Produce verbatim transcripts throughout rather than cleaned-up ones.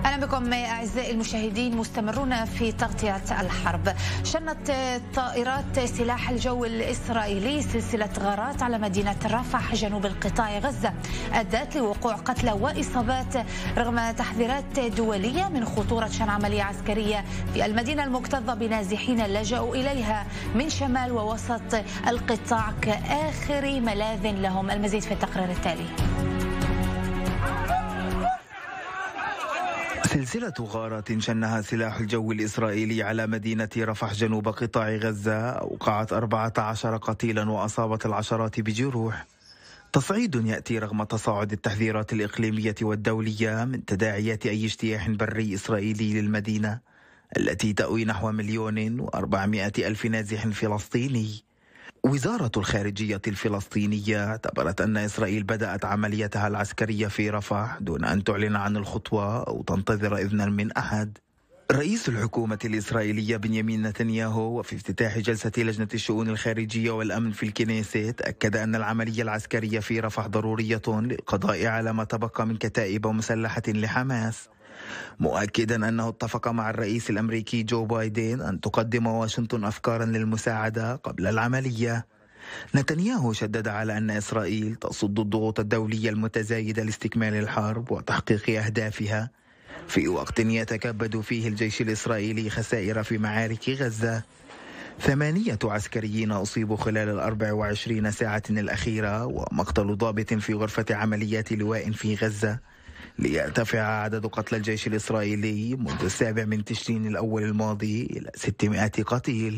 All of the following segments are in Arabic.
أهلا بكم أعزائي المشاهدين، مستمرون في تغطية الحرب. شنت طائرات سلاح الجو الإسرائيلي سلسلة غارات على مدينة رفح جنوب القطاع غزة أدت لوقوع قتلى وإصابات رغم تحذيرات دولية من خطورة شن عملية عسكرية في المدينة المكتظة بنازحين لجأوا إليها من شمال ووسط القطاع كآخر ملاذ لهم. المزيد في التقرير التالي. سلسلة غارات شنها سلاح الجو الإسرائيلي على مدينة رفح جنوب قطاع غزة أوقعت أربعة عشر قتيلا وأصابت العشرات بجروح. تصعيد يأتي رغم تصاعد التحذيرات الإقليمية والدولية من تداعيات أي اجتياح بري إسرائيلي للمدينة التي تأوي نحو مليون وأربعمائة ألف نازح فلسطيني. وزارة الخارجية الفلسطينية اعتبرت أن إسرائيل بدأت عمليتها العسكرية في رفح دون أن تعلن عن الخطوة أو تنتظر إذنا من أحد. رئيس الحكومة الإسرائيلية بنيامين نتنياهو وفي افتتاح جلسة لجنة الشؤون الخارجية والأمن في الكنيست أكد أن العملية العسكرية في رفح ضرورية للقضاء على ما تبقى من كتائب مسلحة لحماس، مؤكدا أنه اتفق مع الرئيس الأمريكي جو بايدن أن تقدم واشنطن أفكارا للمساعدة قبل العملية. نتنياهو شدد على أن إسرائيل تصد الضغوط الدولية المتزايدة لاستكمال الحرب وتحقيق أهدافها في وقت يتكبد فيه الجيش الإسرائيلي خسائر في معارك غزة. ثمانية عسكريين أصيبوا خلال الأربع وعشرين ساعة الأخيرة ومقتل ضابط في غرفة عمليات لواء في غزة، ليرتفع عدد قتلى الجيش الإسرائيلي منذ السابع من تشرين الأول الماضي إلى ستمائة قتيل.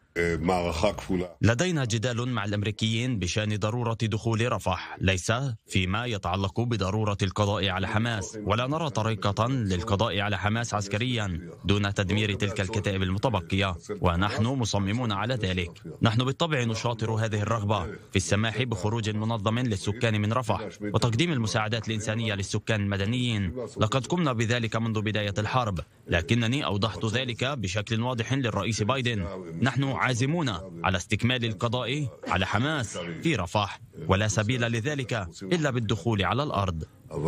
لدينا جدال مع الأمريكيين بشأن ضرورة دخول رفح، ليس فيما يتعلق بضرورة القضاء على حماس، ولا نرى طريقة للقضاء على حماس عسكريا دون تدمير تلك الكتائب المتبقية، ونحن مصممون على ذلك. نحن بالطبع نشاطر هذه الرغبة في السماح بخروج منظم للسكان من رفح وتقديم المساعدات الإنسانية للسكان المدنيين. لقد قمنا بذلك منذ بداية الحرب، لكنني أوضحت ذلك بشكل واضح للرئيس بايدن. نحن عازمون على استكمال القضاء على حماس في رفح، ولا سبيل لذلك إلا بالدخول على الأرض.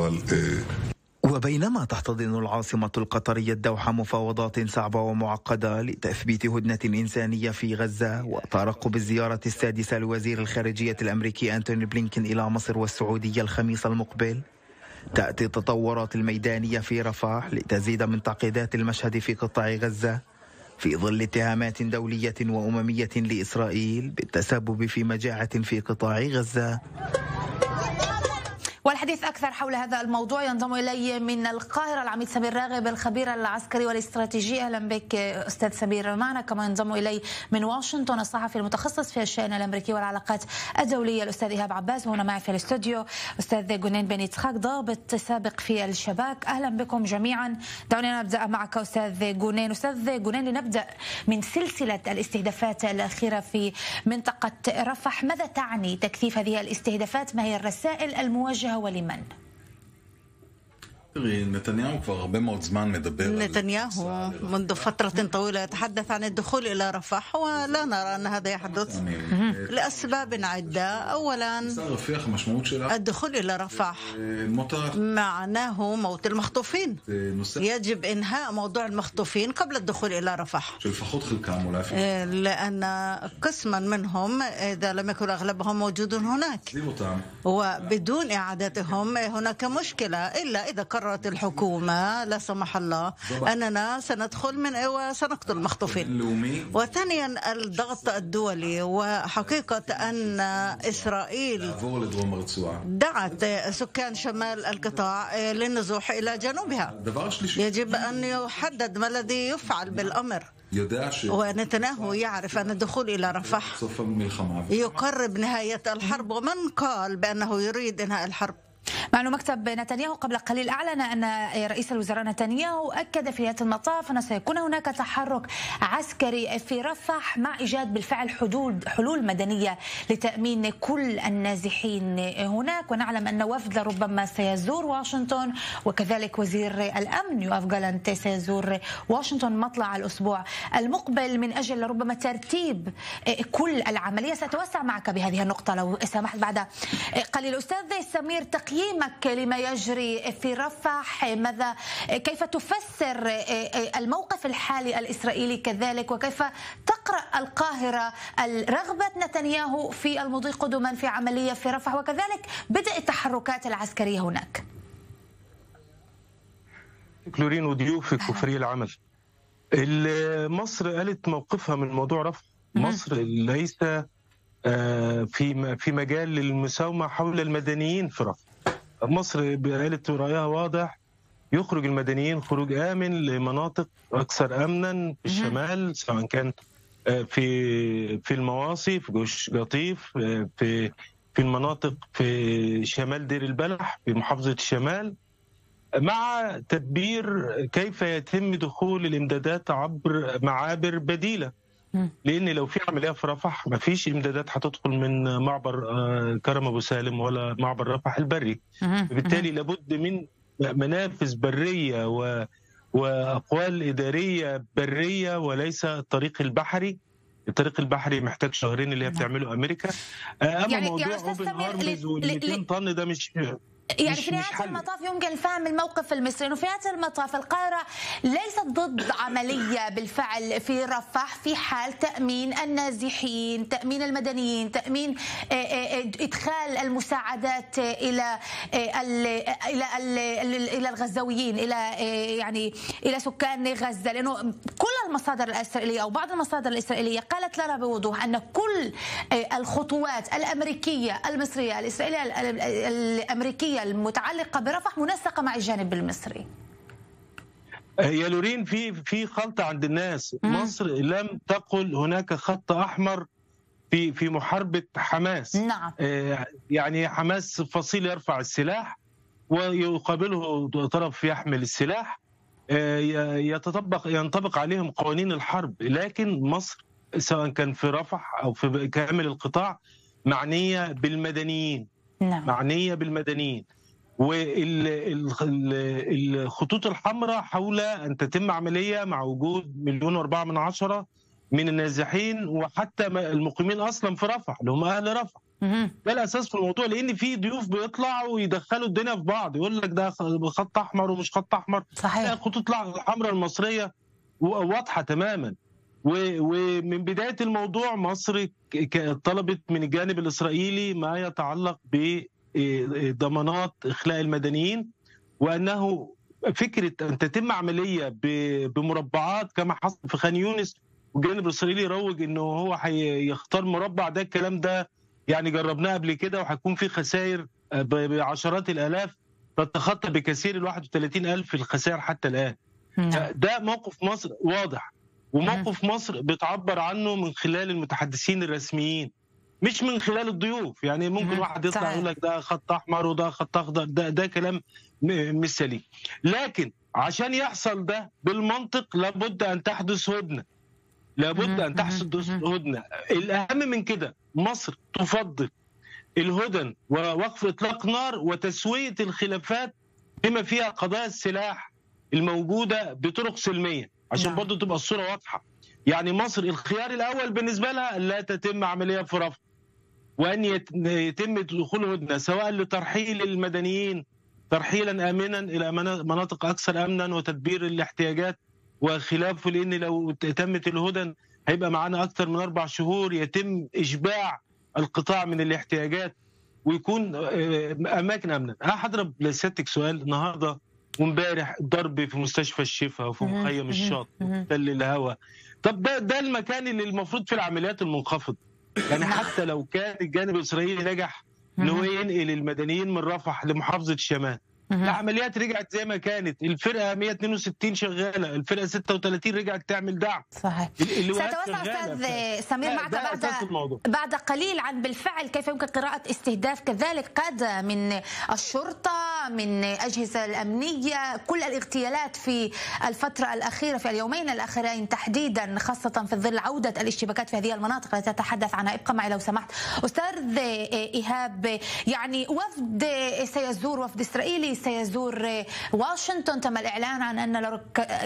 وبينما تحتضن العاصمة القطرية الدوحة مفاوضات صعبة ومعقدة لتثبيت هدنة إنسانية في غزة وترقب الزيارة السادسة لوزير الخارجية الأمريكي أنتوني بلينكين إلى مصر والسعودية الخميس المقبل، تأتي التطورات الميدانية في رفح لتزيد من تعقيدات المشهد في قطاع غزة في ظل اتهامات دولية وأممية لإسرائيل بالتسبب في مجاعة في قطاع غزة. والحديث أكثر حول هذا الموضوع ينضم إلي من القاهرة العميد سمير راغب الخبير العسكري والاستراتيجي. أهلا بك أستاذ سمير معنا. كما ينضم إلي من واشنطن الصحفي المتخصص في الشأن الأمريكي والعلاقات الدولية الأستاذ إيهاب عباس، وهنا معي في الاستوديو أستاذ جنين بن يتخاك ضابط سابق في الشباك. أهلا بكم جميعا. دعونا نبدأ معك أستاذ جنين. أستاذ جنين، لنبدأ من سلسلة الاستهدافات الأخيرة في منطقة رفح. ماذا تعني تكثيف هذه الاستهدافات؟ ما هي الرسائل الموجهة ولمن؟ نتنياهو منذ فترة طويلة يتحدث عن الدخول إلى رفح، ولا نرى أن هذا يحدث لأسباب عدة. أولا، الدخول إلى رفح معناه موت المخطوفين. يجب إنهاء موضوع المخطوفين قبل الدخول إلى رفح، لأن قسما منهم إذا لم يكن أغلبهم موجود هناك، وبدون إعادتهم هناك مشكلة، إلا إذا قررت الحكومة لا سمح الله أننا سندخل من وسنقتل المخطوفين. وثانيا، الضغط الدولي، وحقيقة أن إسرائيل دعت سكان شمال القطاع للنزوح إلى جنوبها. يجب أن يحدد ما الذي يفعل بالأمر، ونتنياهو يعرف أن الدخول إلى رفح يقرب نهاية الحرب، ومن قال بأنه يريد إنهاء الحرب؟ معلوم مكتب نتنياهو قبل قليل أعلن أن رئيس الوزراء نتنياهو أكد في نهاية المطاف أن سيكون هناك تحرك عسكري في رفح مع إيجاد بالفعل حدود حلول مدنية لتأمين كل النازحين هناك. ونعلم أن وفد ربما سيزور واشنطن، وكذلك وزير الأمن يوآف جالانت سيزور واشنطن مطلع الأسبوع المقبل من أجل ربما ترتيب كل العملية. سأتوسع معك بهذه النقطة لو سمحت بعد قليل. أستاذ سمير، تقييم تقييمك لما يجري في رفح؟ ماذا كيف تفسر الموقف الحالي الإسرائيلي كذلك، وكيف تقرأ القاهرة رغبة نتنياهو في المضي قدما في عملية في رفح وكذلك بدء التحركات العسكرية هناك؟ كلورين وضيوفك وفريق العمل. مصر قالت موقفها من موضوع رفح. مصر ليس في في مجال للمساومة حول المدنيين في رفح. مصر قالت رأيها واضح، يخرج المدنيين خروج آمن لمناطق أكثر أمنا في الشمال، سواء كان في في المواصي، في جوش قطيف، في في المناطق في شمال دير البلح في محافظة الشمال، مع تدبير كيف يتم دخول الامدادات عبر معابر بديلة. لأن لو في عملية في رفح ما فيش امدادات هتدخل من معبر كرم أبو سالم ولا معبر رفح البري، بالتالي لابد من منافذ برية و وأقوال إدارية برية وليس الطريق البحري. الطريق البحري محتاج شهرين اللي هي بتعمله أمريكا. أما يعني موضوع يعني أوبن هارمز وال مئتين طن ده مش يعني في نهاية المطاف يمكن فهم الموقف المصري انه في نهاية المطاف القاهرة ليست ضد عملية بالفعل في رفح في حال تأمين النازحين، تأمين المدنيين، تأمين إدخال المساعدات إلى إلى إلى الغزاويين، إلى يعني إلى سكان غزة، لأنه كل المصادر الإسرائيلية أو بعض المصادر الإسرائيلية قالت لنا بوضوح أن كل الخطوات الأمريكية المصرية الإسرائيلية الأمريكية المتعلقة برفح منسقة مع الجانب المصري. يا لورين في في خلطة عند الناس. مم. مصر لم تقل هناك خط أحمر في في محاربة حماس. نعم. يعني حماس فصيل يرفع السلاح ويقابله طرف يحمل السلاح، يتطبق ينطبق عليهم قوانين الحرب، لكن مصر سواء كان في رفح أو في كامل القطاع معنية بالمدنيين. نعم. معنية بالمدنيين، والخطوط الحمراء حول أن تتم عملية مع وجود مليون وأربعة من عشرة من النازحين وحتى المقيمين أصلا في رفح اللي هم أهل رفح. ده الأساس في الموضوع، لأن في ضيوف بيطلعوا ويدخلوا الدنيا في بعض، يقول لك ده خط أحمر ومش خط أحمر. صحيح. الخطوط الحمراء المصرية واضحة تماما، ومن بداية الموضوع مصر طلبت من الجانب الإسرائيلي ما يتعلق بضمانات إخلاء المدنيين، وأنه فكرة أن تتم عملية بمربعات كما حصل في خان يونس، والجانب الإسرائيلي روج أنه هو هيختار مربع. ده الكلام ده يعني جربناه قبل كده، وهيكون في خسائر بعشرات الآلاف تتخطى بكثير ال واحد وثلاثين ألف الخسائر حتى الآن. ده موقف مصر واضح، وموقف مصر بتعبر عنه من خلال المتحدثين الرسميين مش من خلال الضيوف. يعني ممكن واحد يطلع يقول لك ده خط احمر وده خط اخضر، ده ده كلام مش سليم. لكن عشان يحصل ده بالمنطق لابد ان تحدث هدنه، لابد ان تحدث هدنه. الاهم من كده مصر تفضل الهدن ووقف اطلاق نار وتسويه الخلافات بما فيها قضايا السلاح الموجوده بطرق سلميه، عشان برضه تبقى الصوره واضحه. يعني مصر الخيار الاول بالنسبه لها لا تتم عمليه في رفح، وان يتم دخول هدنه سواء لترحيل المدنيين ترحيلا امنا الى مناطق اكثر امنا وتدبير الاحتياجات وخلافه، لان لو تمت الهدن هيبقى معانا اكثر من اربع شهور يتم اشباع القطاع من الاحتياجات ويكون اماكن امنه. هضرب لسيادتك سؤال. النهارده وامبارح ضرب في مستشفى الشفا وفي مخيم الشاط وتل الهواء. طب ده ده المكان اللي المفروض في العمليات المنخفضه. يعني حتى لو كان الجانب الاسرائيلي نجح ان هو ينقل المدنيين من رفح لمحافظه الشمال، العمليات رجعت زي ما كانت، الفرقه مئة واثنين وستين شغاله، الفرقه ستة وثلاثين رجعت تعمل دعم. صحيح. سأتوسع استاذ سمير معك بعد بعد قليل عن بالفعل كيف يمكن قراءه استهداف كذلك قاده من الشرطه، من اجهزه الامنيه، كل الاغتيالات في الفتره الاخيره في اليومين الاخيرين تحديدا، خاصه في ظل عوده الاشتباكات في هذه المناطق التي تتحدث عنها. ابقى معي لو سمحت استاذ ايهاب. يعني وفد سيزور، وفد اسرائيلي سيزور واشنطن، تم الإعلان عن أن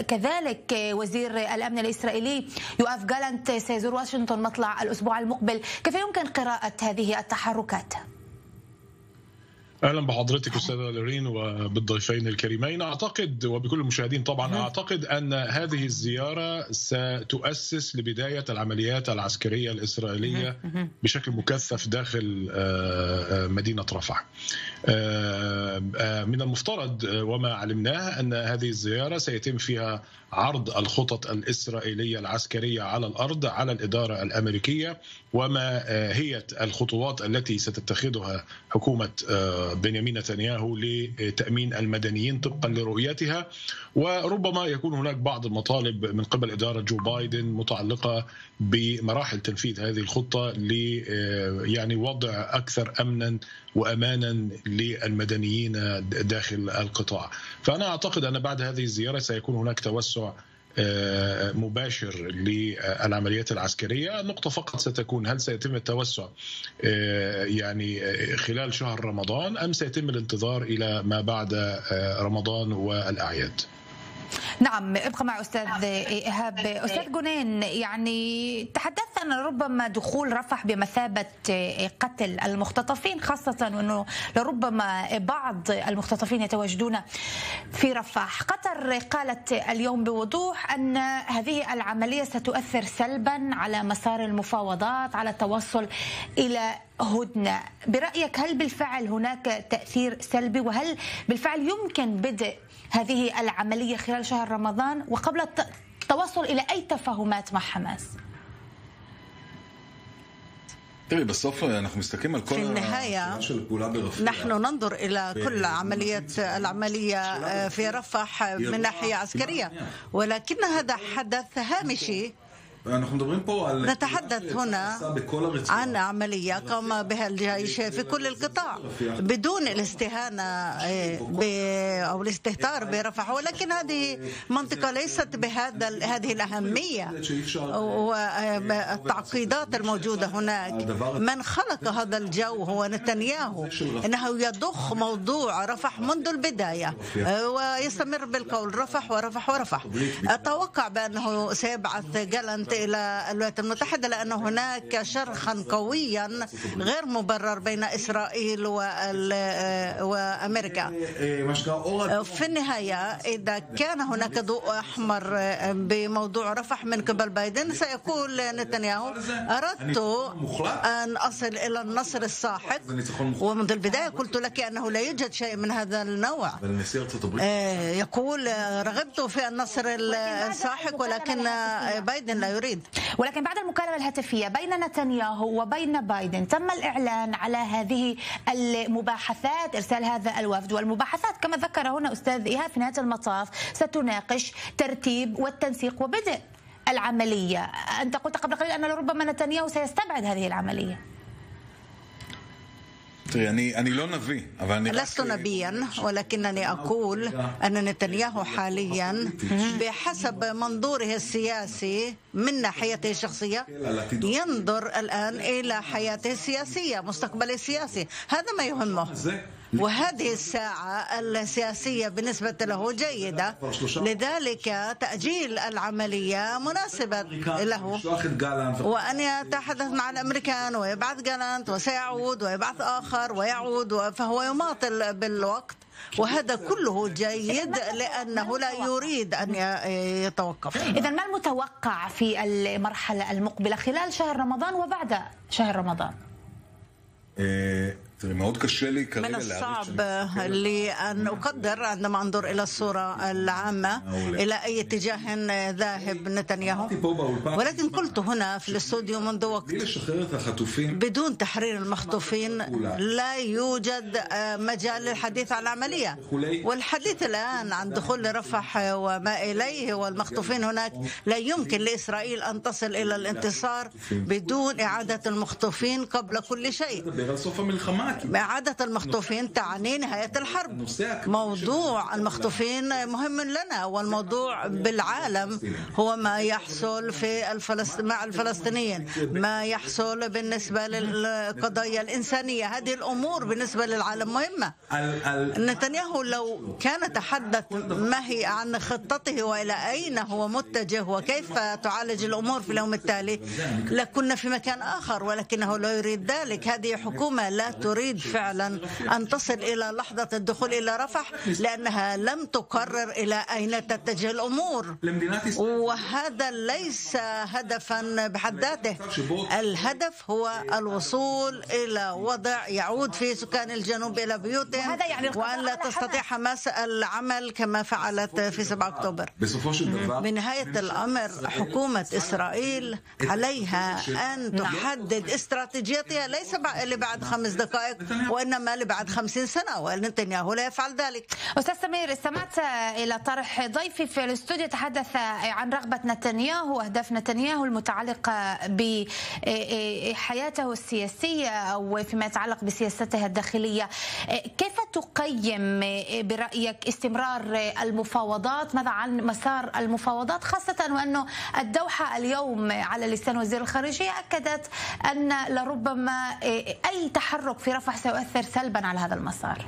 كذلك وزير الأمن الإسرائيلي يوآف جالانت سيزور واشنطن مطلع الأسبوع المقبل. كيف يمكن قراءة هذه التحركات؟ اهلا بحضرتك استاذه لورين وبالضيفين الكريمين. اعتقد وبكل المشاهدين طبعا اعتقد ان هذه الزياره ستؤسس لبدايه العمليات العسكريه الاسرائيليه بشكل مكثف داخل مدينه رفح. من المفترض وما علمناه ان هذه الزياره سيتم فيها عرض الخطط الإسرائيلية العسكرية على الأرض على الإدارة الأمريكية وما هي الخطوات التي ستتخذها حكومة بنيامين نتنياهو لتأمين المدنيين طبقا لرؤيتها. وربما يكون هناك بعض المطالب من قبل إدارة جو بايدن متعلقة بمراحل تنفيذ هذه الخطة ل يعني وضع أكثر أمنا وأمانا للمدنيين داخل القطاع. فأنا أعتقد أن بعد هذه الزيارة سيكون هناك توسع مباشر للعمليات العسكرية. النقطة فقط ستكون هل سيتم التوسع يعني خلال شهر رمضان أم سيتم الانتظار إلى ما بعد رمضان والأعياد؟ نعم، ابقى مع أستاذ إيهاب. أستاذ جنين، يعني تحدثت أن ربما دخول رفح بمثابة قتل المختطفين، خاصة أنه لربما بعض المختطفين يتواجدون في رفح. قطر قالت اليوم بوضوح أن هذه العملية ستؤثر سلبا على مسار المفاوضات على التوصل إلى هدنة. برأيك هل بالفعل هناك تأثير سلبي، وهل بالفعل يمكن بدء هذه العملية خلال شهر رمضان وقبل التوصل إلى أي تفاهمات مع حماس؟ في النهاية نحن ننظر إلى كل عملية العملية في رفح من ناحية عسكرية، ولكن هذا حدث هامشي. نتحدث هنا عن عملية قام بها الجيش في كل القطاع بدون الاستهانة أو الاستهتار برفح، ولكن هذه منطقة ليست بهذا هذه الأهمية والتعقيدات الموجودة هناك. من خلق هذا الجو هو نتنياهو، إنه يضخ موضوع رفح منذ البداية ويستمر بالقول رفح ورفح ورفح. أتوقع بأنه سيبعث جالنت إلى الولايات المتحدة لأن هناك شرخا قويا غير مبرر بين إسرائيل وأمريكا. في النهاية إذا كان هناك ضوء أحمر بموضوع رفح من قبل بايدن سيقول نتنياهو أردت أن أصل إلى النصر الساحق، ومنذ البداية قلت لك أنه لا يوجد شيء من هذا النوع. يقول رغبت في النصر الساحق ولكن بايدن لا يريد. ولكن بعد المكالمة الهاتفية بين نتنياهو وبين بايدن تم الإعلان على هذه المباحثات، إرسال هذا الوفد، والمباحثات كما ذكر هنا أستاذ إيهاب في نهاية المطاف ستناقش ترتيب والتنسيق وبدء العملية. أنت قلت قبل قليل أن ربما نتنياهو سيستبعد هذه العملية. لست نبيا، ولكنني أقول أن نتنياهو حاليا بحسب منظوره السياسي من ناحيته الشخصية ينظر الآن إلى حياته السياسية، مستقبله السياسي، هذا ما يهمه. وهذه الساعة السياسية بالنسبة له جيدة، لذلك تأجيل العملية مناسبة له، وأن يتحدث مع الأمريكان ويبعث جالنت وسيعود ويبعث آخر ويعود، فهو يماطل بالوقت، وهذا كله جيد لأنه لا يريد أن يتوقف. إذن ما المتوقع في المرحلة المقبلة خلال شهر رمضان وبعد شهر رمضان؟ من الصعب لي أن أقدر عندما أنظر إلى الصورة العامة إلى أي اتجاه ذاهب نتنياهو، ولكن قلت هنا في الاستوديو منذ وقت بدون تحرير المخطوفين لا يوجد مجال للحديث عن العملية، والحديث الآن عن دخول رفح وما إليه والمخطوفين هناك. لا يمكن لإسرائيل أن تصل إلى الانتصار بدون إعادة المخطوفين قبل كل شيء. إعادة المخطوفين تعني نهاية الحرب. موضوع المخطوفين مهم لنا، والموضوع بالعالم هو ما يحصل في الفلسط... مع الفلسطينيين، ما يحصل بالنسبة للقضايا الإنسانية. هذه الأمور بالنسبة للعالم مهمة. نتنياهو لو كان تحدث ما هي عن خطته وإلى أين هو متجه وكيف تعالج الأمور في اليوم التالي لكنا في مكان آخر، ولكنه لا يريد ذلك. هذه حكومة لا تريد تريد فعلا أن تصل إلى لحظة الدخول إلى رفح، لأنها لم تقرر إلى أين تتجه الأمور، وهذا ليس هدفا بحد ذاته. الهدف هو الوصول إلى وضع يعود فيه سكان الجنوب إلى بيوتهم، يعني وأن لا تستطيع حماس العمل كما فعلت في سبعة أكتوبر. بنهاية الأمر حكومة إسرائيل عليها أن تحدد استراتيجيتها ليس لبعد خمس دقائق وإنما لبعد خمسين سنة، ونتنياهو لا يفعل ذلك. أستاذ سمير، استمعت إلى طرح ضيفي في الاستوديو تحدث عن رغبة نتنياهو وأهداف نتنياهو المتعلقة بحياته السياسية أو فيما يتعلق بسياسته الداخلية. كيف تقيم برأيك استمرار المفاوضات؟ ماذا عن مسار المفاوضات، خاصة وأنه الدوحة اليوم على لسان وزير الخارجية أكدت أن لربما أي تحرك في رفح سيؤثر سلبا على هذا المسار؟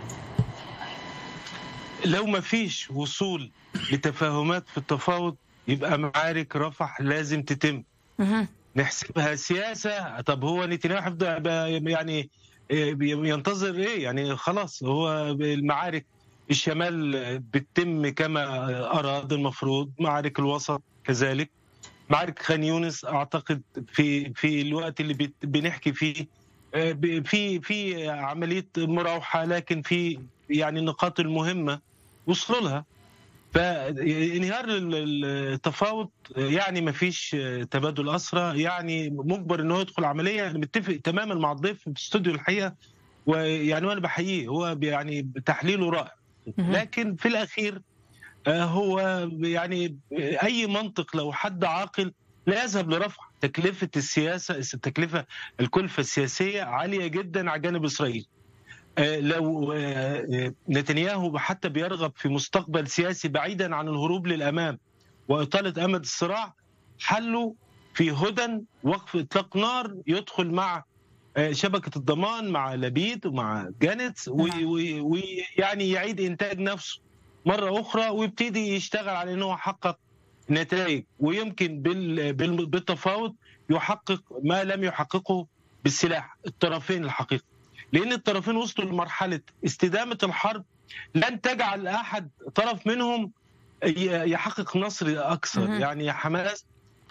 لو ما فيش وصول لتفاهمات في التفاوض يبقى معارك رفح لازم تتم. نحسبها سياسة. طب هو نتنياهو يعني ينتظر ايه؟ يعني خلاص هو المعارك الشمال بتتم كما أراد المفروض، معارك الوسط كذلك، معارك خان يونس أعتقد في في الوقت اللي بنحكي فيه في في عملية مراوحة، لكن في يعني النقاط المهمة وصلوا لها. فانهيار التفاوض يعني ما فيش تبادل أسرى، يعني مجبر انه يدخل عملية. انا متفق تماما مع الضيف في الاستوديو الحقيقة، ويعني وانا بحييه، هو يعني تحليله رائع. لكن في الأخير هو يعني أي منطق لو حد عاقل لا يذهب لرفع تكلفة السياسة، التكلفة الكلفة السياسية عالية جدا على جانب إسرائيل. لو نتنياهو حتى بيرغب في مستقبل سياسي بعيدا عن الهروب للأمام وإطالة أمد الصراع، حله في هدن وقف إطلاق نار، يدخل مع شبكة الضمان مع لبيد ومع جانتس ويعني يعيد إنتاج نفسه مرة أخرى ويبتدي يشتغل على أنه يحقق نتائج، ويمكن بالتفاوض يحقق ما لم يحققه بالسلاح الطرفين الحقيقة. لأن الطرفين وصلوا لمرحلة استدامة الحرب لن تجعل أحد طرف منهم يحقق نصر أكثر. يعني حماس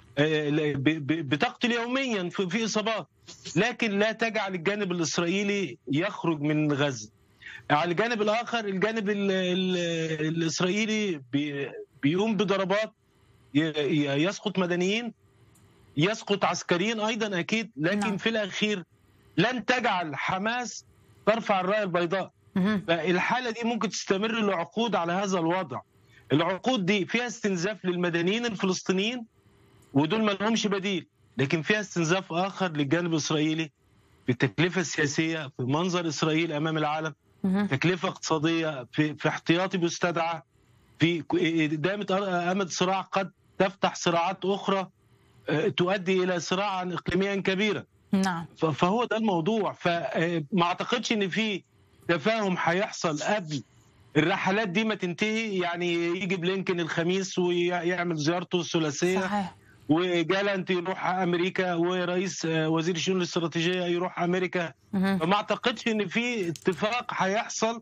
بتقتل يوميا في إصابات، لكن لا تجعل الجانب الإسرائيلي يخرج من غزة. على الجانب الآخر الجانب الإسرائيلي بيقوم بضربات، يسقط مدنيين، يسقط عسكريين أيضا أكيد، لكن نعم. في الأخير لن تجعل حماس ترفع الراية البيضاء. فالحالة دي ممكن تستمر لعقود على هذا الوضع. العقود دي فيها استنزاف للمدنيين الفلسطينيين ودول ما لهمش بديل، لكن فيها استنزاف آخر للجانب الإسرائيلي في التكلفة السياسية، في منظر إسرائيل أمام العالم، تكلفة اقتصادية، في, في احتياطي بيستدعى، في إدامة أمد صراع قد تفتح صراعات أخرى تؤدي إلى صراعا إقليميا كبيرا. نعم. فهو ده الموضوع. فما أعتقدش إن في تفاهم هيحصل قبل الرحلات دي ما تنتهي. يعني يجي بلينكن الخميس ويعمل زيارته الثلاثية، صحيح، وجالنت يروح امريكا، ورئيس وزير الشؤون الاستراتيجيه يروح امريكا. فما اعتقدش ان في اتفاق هيحصل،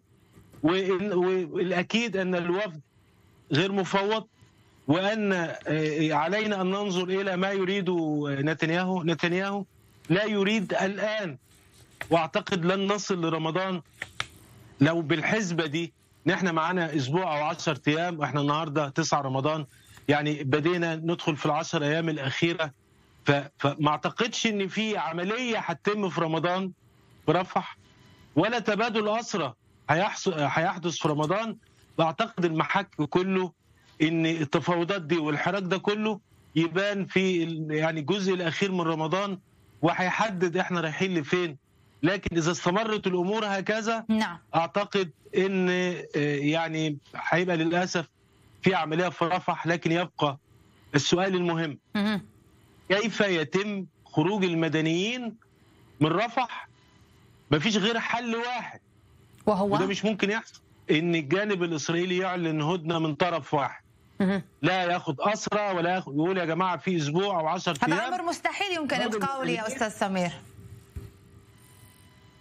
والاكيد ان الوفد غير مفوض، وان علينا ان ننظر الى ما يريده نتنياهو. نتنياهو لا يريد الان، واعتقد لن نصل لرمضان لو بالحسبه دي. نحن معانا اسبوع او عشرة ايام، واحنا النهارده تسعة رمضان، يعني بدينا ندخل في العشر ايام الاخيره. فما اعتقدش ان في عمليه هتتم في رمضان برفح، ولا تبادل اسرى هيحدث في رمضان. واعتقد المحك كله ان التفاوضات دي والحراك ده كله يبان في يعني الجزء الاخير من رمضان، وهيحدد احنا رايحين لفين. لكن اذا استمرت الامور هكذا، نعم، اعتقد ان يعني هيبقى للاسف في عملية في رفح. لكن يبقى السؤال المهم، كيف يتم خروج المدنيين من رفح؟ مفيش غير حل واحد، وهو وده مش ممكن يحصل، ان الجانب الاسرائيلي يعلن هدنة من طرف واحد، لا ياخد اسرى ولا ياخد، يقول يا جماعة في اسبوع او عشرة ايام. هذا امر مستحيل يمكن القول يا استاذ سمير.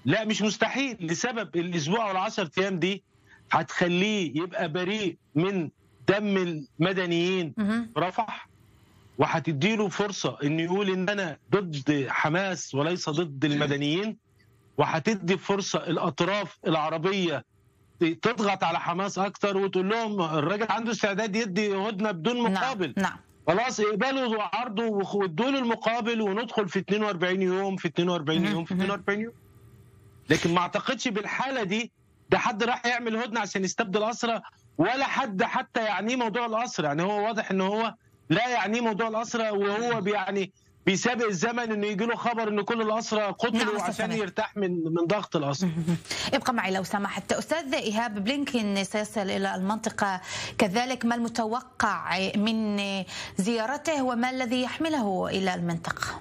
لا مش مستحيل، لسبب الاسبوع والعشر ايام دي هتخليه يبقى بريء من دم المدنيين رفح، وهتديله فرصه انه يقول ان انا ضد حماس وليس ضد المدنيين، وهتدي فرصه الاطراف العربيه تضغط على حماس اكتر وتقول لهم الراجل عنده استعداد يدي هدنه بدون مقابل. نعم. نعم. خلاص اقبلوا عرضه وادوا له المقابل وندخل في اثنين وأربعين يوم في اثنين وأربعين يوم في اثنين وأربعين يوم. لكن ما اعتقدش بالحاله دي ده حد راح يعمل هدنه عشان يستبدل اسرى، ولا حد حتى يعنيه موضوع الاسرى. يعني هو واضح ان هو لا يعنيه موضوع الاسرى، وهو يعني بيسابق الزمن انه يجي له خبر ان كل الاسرى قتلوا نعم عشان يرتاح من من ضغط الاسرى. ابقى معي لو سمحت. استاذ ايهاب، بلينكين سيصل الى المنطقه، كذلك ما المتوقع من زيارته وما الذي يحمله الى المنطقه؟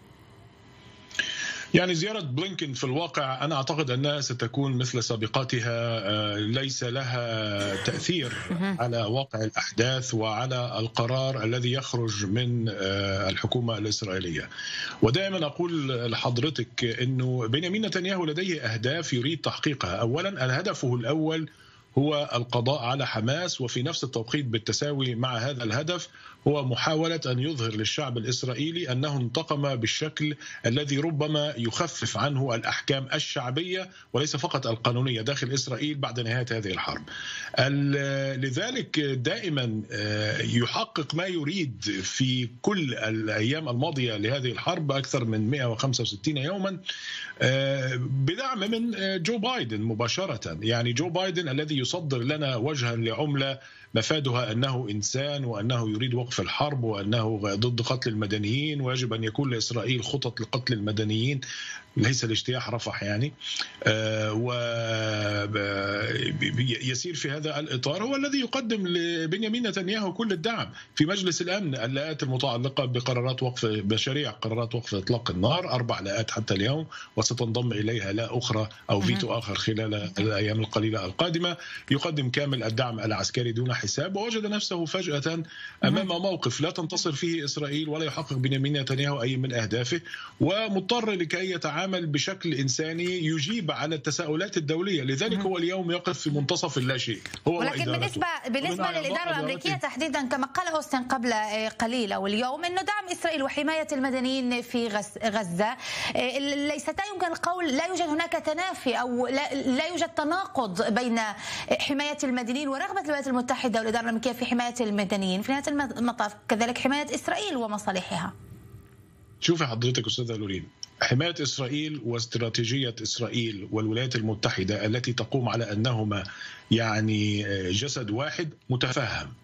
يعني زيارة بلينكين في الواقع أنا أعتقد أنها ستكون مثل سابقاتها، ليس لها تأثير على واقع الأحداث وعلى القرار الذي يخرج من الحكومة الإسرائيلية. ودائما أقول لحضرتك أنه بنيامين نتنياهو لديه أهداف يريد تحقيقها. أولا هدفه الأول هو القضاء على حماس، وفي نفس التوقيت بالتساوي مع هذا الهدف هو محاولة أن يظهر للشعب الإسرائيلي أنه انتقم بالشكل الذي ربما يخفف عنه الأحكام الشعبية وليس فقط القانونية داخل إسرائيل بعد نهاية هذه الحرب. لذلك دائما يحقق ما يريد في كل الأيام الماضية لهذه الحرب أكثر من مئة وخمسة وستين يوما بدعم من جو بايدن مباشرة. يعني جو بايدن الذي يصدر لنا وجها لعملة مفادها أنه إنسان وأنه يريد وقف الحرب وأنه ضد قتل المدنيين ويجب أن يكون لإسرائيل خطط لقتل المدنيين ليس لاجتياح رفح. يعني ويسير في هذا الإطار، هو الذي يقدم لبنيامين نتنياهو كل الدعم في مجلس الأمن. اللاءات المتعلقة بقرارات وقف مشاريع قرارات وقف إطلاق النار، أربع لاءات حتى اليوم، وستنضم إليها لاء أخرى أو فيتو آخر خلال الأيام القليلة القادمة. يقدم كامل الدعم العسكري دون حساب، ووجد نفسه فجأة أمام موقف لا تنتصر فيه إسرائيل ولا يحقق بنيامين نتنياهو أي من أهدافه، ومضطر لكي يتعامل بشكل إنساني يجيب على التساؤلات الدولية. لذلك هو اليوم يقف في منتصف اللا شيء. هو ولكن بالنسبة بالنسبة للإدارة الأمريكية تحديدا، كما قال أوستن قبل قليل أو اليوم، أنه دعم إسرائيل وحماية المدنيين في غزة ليستا يمكن القول لا يوجد هناك تنافي أو لا, لا يوجد تناقض بين حماية المدنيين ورغبة الولايات المتحدة والإدارة الأمريكية في حماية المدنيين، في نهاية المطاف كذلك حماية إسرائيل ومصالحها. شوفي حضرتك أستاذة لورين، حماية إسرائيل واستراتيجية إسرائيل والولايات المتحدة التي تقوم على أنهما يعني جسد واحد متفهم.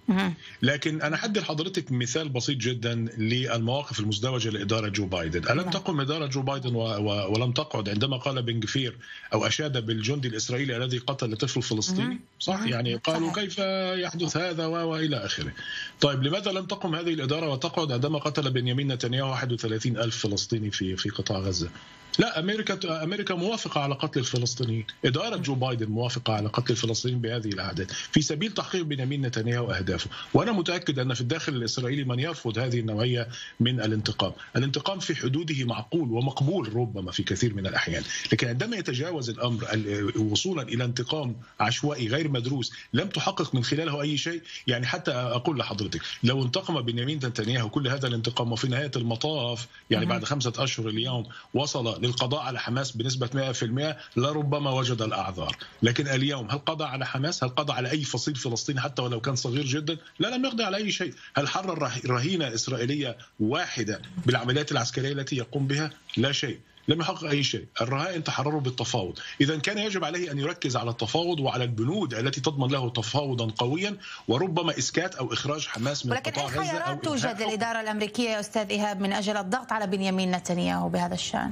لكن أنا حدي لحضرتك مثال بسيط جدا للمواقف المزدوجة لإدارة جو بايدن. ألم تقم إدارة جو بايدن ولم تقعد عندما قال بن غفير أو أشاد بالجندي الإسرائيلي الذي قتل طفل فلسطيني؟ صح؟ يعني قالوا كيف يحدث هذا وإلى آخره. طيب لماذا لم تقم هذه الإدارة وتقعد عندما قتل بنيامين نتنياهو واحد وثلاثين ألف فلسطيني في في قطاع غزة؟ لا، أمريكا أمريكا موافقة على قتل الفلسطينيين، إدارة جو بايدن موافقة على قتل الفلسطينيين بهذه الأعداد في سبيل تحقيق بنيامين نتنياهو أهدافه. وأنا متأكد أن في الداخل الإسرائيلي من يرفض هذه النوعية من الانتقام. الانتقام في حدوده معقول ومقبول ربما في كثير من الأحيان، لكن عندما يتجاوز الأمر وصولا إلى انتقام عشوائي غير مدروس لم تحقق من خلاله أي شيء، يعني حتى أقول لحضرتك لو انتقم بنيامين نتنياهو كل هذا الانتقام وفي نهاية المطاف يعني بعد خمسة أشهر اليوم وصل للقضاء على حماس بنسبة مئة بالمئة لربما وجد الأعذار. لكن اليوم هل قضى على حماس؟ هل قضى على أي فصيل فلسطيني حتى ولو كان صغير جدا؟ لا، لم يقضي على أي شيء. هل حرر رهينة إسرائيلية واحدة بالعمليات العسكرية التي يقوم بها؟ لا شيء، لم يحقق أي شيء. الرهائن تحرروا بالتفاوض. إذا كان يجب عليه أن يركز على التفاوض وعلى البنود التي تضمن له تفاوضا قويا وربما إسكات أو إخراج حماس من قطاع غزة. ولكن أي خيارات توجد للإدارة الأمريكية يا أستاذ إيهاب من أجل الضغط على بنيامين نتنياهو بهذا الشأن؟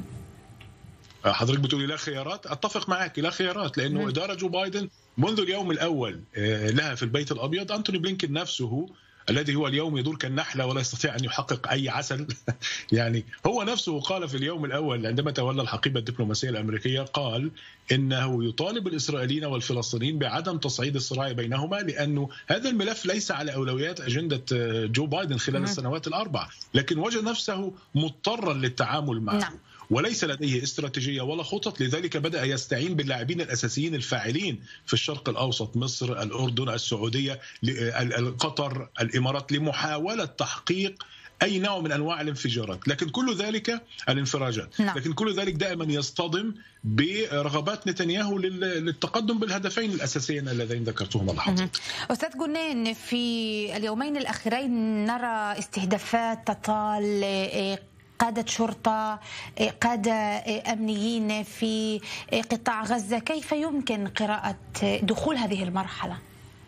حضرتك بتقولي لا خيارات، اتفق معك لا خيارات، لانه م. اداره جو بايدن منذ اليوم الاول لها في البيت الابيض أنتوني بلينكين نفسه الذي هو اليوم يدور كالنحله ولا يستطيع ان يحقق اي عسل يعني هو نفسه قال في اليوم الاول عندما تولى الحقيبه الدبلوماسيه الامريكيه، قال انه يطالب الاسرائيليين والفلسطينيين بعدم تصعيد الصراع بينهما، لانه هذا الملف ليس على اولويات اجنده جو بايدن خلال م. السنوات الاربع، لكن وجد نفسه مضطرا للتعامل معه. نعم. وليس لديه استراتيجية ولا خطط. لذلك بدأ يستعين باللاعبين الأساسيين الفاعلين في الشرق الأوسط، مصر، الأردن، السعودية، قطر، الإمارات، لمحاولة تحقيق أي نوع من أنواع الانفجارات. لكن كل ذلك الانفراجات نعم. لكن كل ذلك دائما يصطدم برغبات نتنياهو للتقدم بالهدفين الأساسيين اللذين ذكرتهما لحظة. أستاذ جنان، في اليومين الأخيرين نرى استهدافات تطال قادة شرطة، قادة أمنيين في قطاع غزة. كيف يمكن قراءة دخول هذه المرحلة؟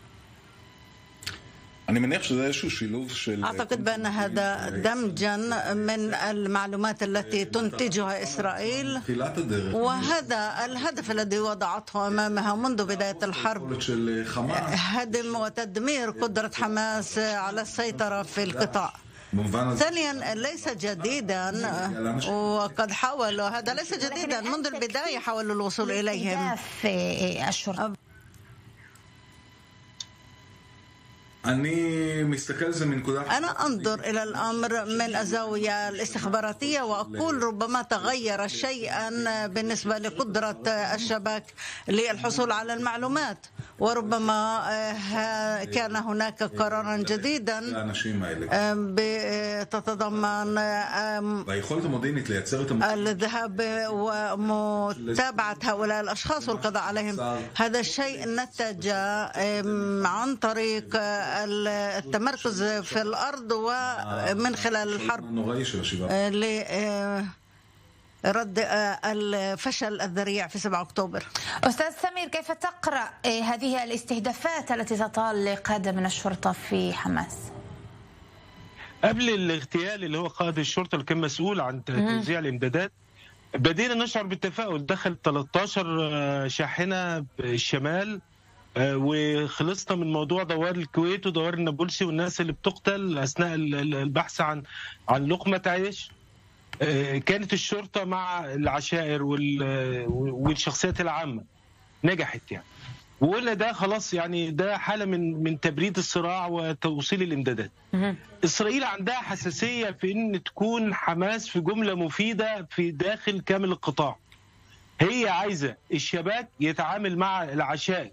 أعتقد بأن هذا دمجا من المعلومات التي تنتجها إسرائيل، وهذا الهدف الذي وضعته أمامها منذ بداية الحرب، هدم وتدمير قدرة حماس على السيطرة في القطاع. ثانيا، ليس جديدا، وقد حاولوا، هذا ليس جديدا، منذ البداية حاولوا الوصول إليهم. الشرطة أنا أنظر إلى الأمر من الزاوية الاستخباراتية، وأقول ربما تغير شيئا بالنسبة لقدرة الشباك للحصول على المعلومات، وربما كان هناك قرارا جديدا تتضمن الذهاب ومتابعة هؤلاء الأشخاص والقضاء عليهم. هذا الشيء نتج عن طريق التمركز في الأرض ومن خلال الحرب لرد الفشل الذريع في سبعة أكتوبر. أستاذ سمير، كيف تقرأ هذه الاستهدافات التي تطال قادة من الشرطة في حماس؟ قبل الاغتيال اللي هو قائد الشرطة اللي كان مسؤول عن توزيع الإمدادات، بدينا نشعر بالتفاؤل. دخل ثلاثة عشر شاحنة بالشمال، وخلصنا من موضوع دوار الكويت ودوار النابلسي والناس اللي بتقتل أثناء البحث عن عن لقمة عيش. كانت الشرطة مع العشائر والشخصيات العامة نجحت يعني، وقلنا ده خلاص يعني ده حالة من من تبريد الصراع وتوصيل الإمدادات. إسرائيل عندها حساسية في إن تكون حماس في جملة مفيدة في داخل كامل القطاع. هي عايزة الشباك يتعامل مع العشائر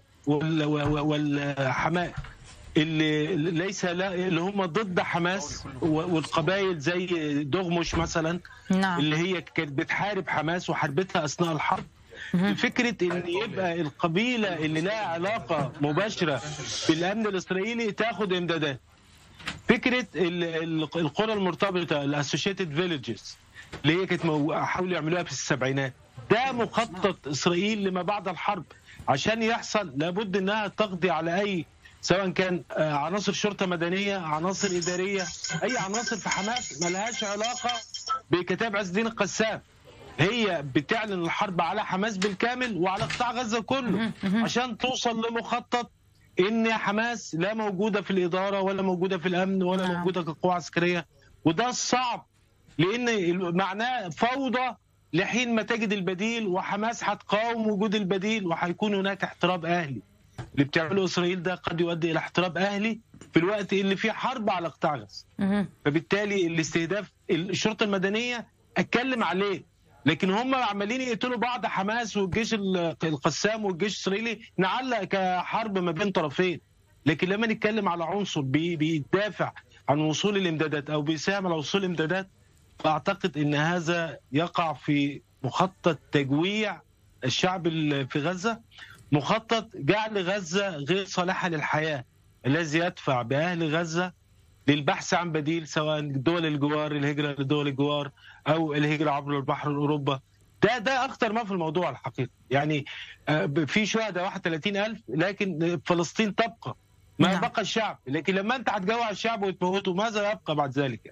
والحماس اللي ليس لا اللي هم ضد حماس، والقبائل زي دغمش مثلا، نعم. اللي هي كانت بتحارب حماس وحاربتها اثناء الحرب. فكره ان يبقى القبيله اللي لها علاقه مباشره بالامن الاسرائيلي تاخد امدادات. فكره القرى المرتبطه الاسوشيتد فيليجز اللي هي كانت حاولوا يعملوها في السبعينات، ده مخطط اسرائيل لما بعد الحرب. عشان يحصل لابد انها تقضي على اي، سواء كان عناصر شرطه مدنيه، عناصر اداريه، اي عناصر في حماس ما لهاش علاقه بكتاب عز الدين القسام. هي بتعلن الحرب على حماس بالكامل وعلى قطاع غزه كله، عشان توصل لمخطط ان حماس لا موجوده في الاداره ولا موجوده في الامن ولا موجوده كقوه عسكريه. وده صعب، لان معناه فوضى لحين ما تجد البديل، وحماس هتقاوم وجود البديل، وهيكون هناك احتراب اهلي. اللي بتعمله اسرائيل ده قد يؤدي الى احتراب اهلي في الوقت اللي فيه حرب على قطاع غزه. فبالتالي الاستهداف الشرطه المدنيه اتكلم عليه، لكن هم عمالين يقتلوا بعض، حماس والجيش القسام والجيش الاسرائيلي، نعلق كحرب ما بين طرفين. لكن لما نتكلم على عنصر بيدافع عن وصول الامدادات او بيساهم على وصول الامدادات، فاعتقد ان هذا يقع في مخطط تجويع الشعب في غزه، مخطط جعل غزه غير صالحه للحياه، الذي يدفع باهل غزه للبحث عن بديل، سواء دول الجوار، الهجره لدول الجوار، او الهجره عبر البحر لاوروبا. ده ده اخطر ما في الموضوع الحقيقي. يعني في شهداء واحد وثلاثين ألف، لكن فلسطين تبقى، ما نعم. بقى الشعب. لكن لما انت هتجوع الشعب وتموته، ماذا يبقى بعد ذلك؟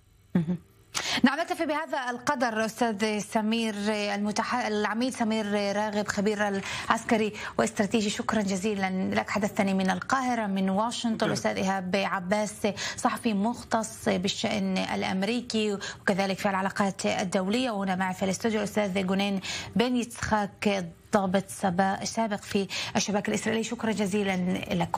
نعم، نكتفي بهذا القدر. أستاذ سمير المتح... العميد سمير راغب، خبير العسكري واستراتيجي، شكرا جزيلا لك. حدثتني من القاهرة. من واشنطن الأستاذ إيهاب عباس، صحفي مختص بالشأن الأمريكي وكذلك في العلاقات الدولية، وهنا معي في الاستوديو الأستاذ جنان بن يتسخاك، ضابط سابق في الشباك الإسرائيلي. شكرا جزيلا لكم.